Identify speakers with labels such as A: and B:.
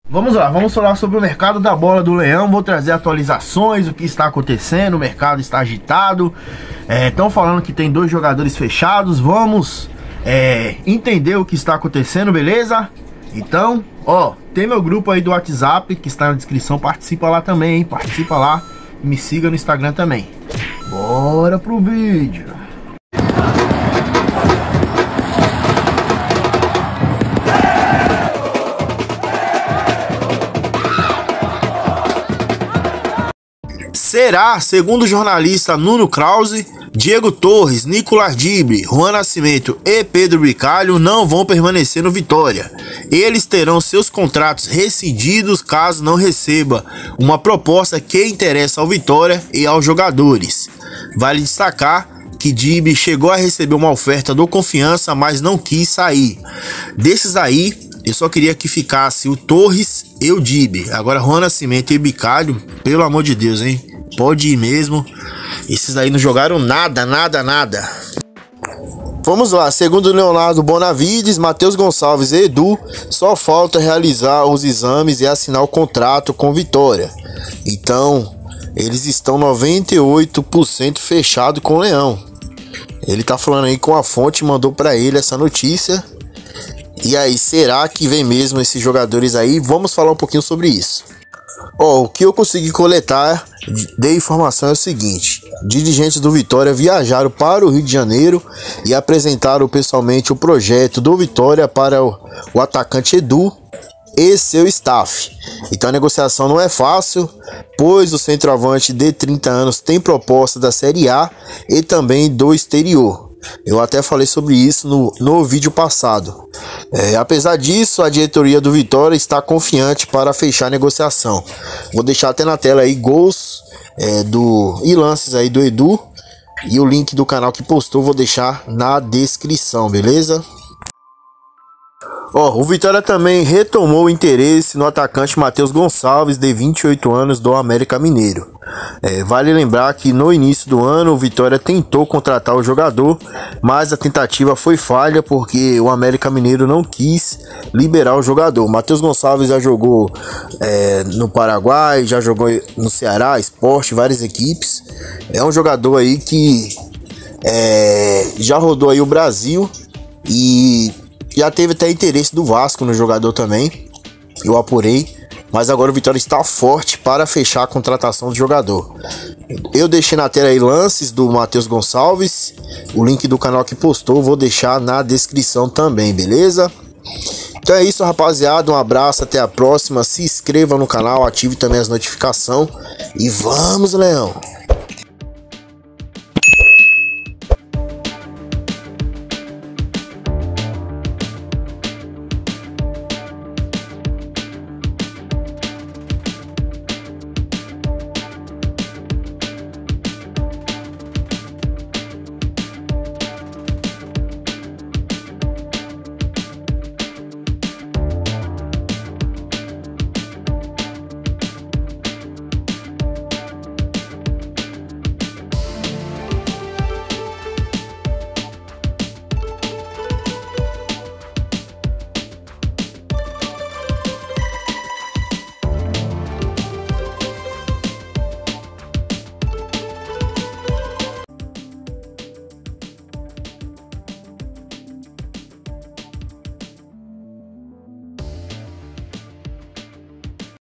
A: Vamos lá, vamos falar sobre o mercado da bola do Leão. Vou trazer atualizações, o que está acontecendo. O mercado está agitado. Estão falando que tem 2 jogadores fechados. Vamos entender o que está acontecendo, beleza? Então, ó, tem meu grupo aí do WhatsApp que está na descrição. Participa lá também, hein? Participa lá e me siga no Instagram também. Bora pro vídeo. Será, segundo o jornalista Nuno Krause, Diego Torres, Nicolas Dibre, Juan Nascimento e Pedro Bicalho não vão permanecer no Vitória. Eles terão seus contratos rescindidos caso não receba uma proposta que interessa ao Vitória e aos jogadores. Vale destacar que Dibre chegou a receber uma oferta do Confiança, mas não quis sair. Desses aí, eu só queria que ficasse o Torres e o Dibre. Agora Juan Nascimento e Bicalho, pelo amor de Deus, hein? Pode ir mesmo. Esses aí não jogaram nada. Vamos lá, segundo Leonardo Bonavides, Matheus Gonçalves e Edu, só falta realizar os exames e assinar o contrato com Vitória. Então, eles estão 98% fechado com o Leão. Ele tá falando aí com a fonte, mandou pra ele essa notícia. E aí, será que vem mesmo esses jogadores aí? Vamos falar um pouquinho sobre isso. O que eu consegui coletar de informação é o seguinte: dirigentes do Vitória viajaram para o Rio de Janeiro e apresentaram pessoalmente o projeto do Vitória para o atacante Edu e seu staff. Então a negociação não é fácil, pois o centroavante de 30 anos tem proposta da Série A e também do exterior. Eu até falei sobre isso no vídeo passado. Apesar disso, a diretoria do Vitória está confiante para fechar a negociação. Vou deixar até na tela aí gols e lances aí do Edu, e o link do canal que postou vou deixar na descrição, beleza? O Vitória também retomou o interesse no atacante Matheus Gonçalves, de 28 anos, do América Mineiro. Vale lembrar que no início do ano o Vitória tentou contratar o jogador, mas a tentativa foi falha porque o América Mineiro não quis liberar o jogador. Matheus Gonçalves já jogou no Paraguai, já jogou no Ceará, Sport, várias equipes. É um jogador aí que já rodou aí o Brasil e já teve até interesse do Vasco no jogador também, eu apurei, mas agora o Vitória está forte para fechar a contratação do jogador. Eu deixei na tela aí lances do Matheus Gonçalves, o link do canal que postou vou deixar na descrição também, beleza? Então é isso, rapaziada, um abraço, até a próxima, se inscreva no canal, ative também as notificações e vamos, Leão!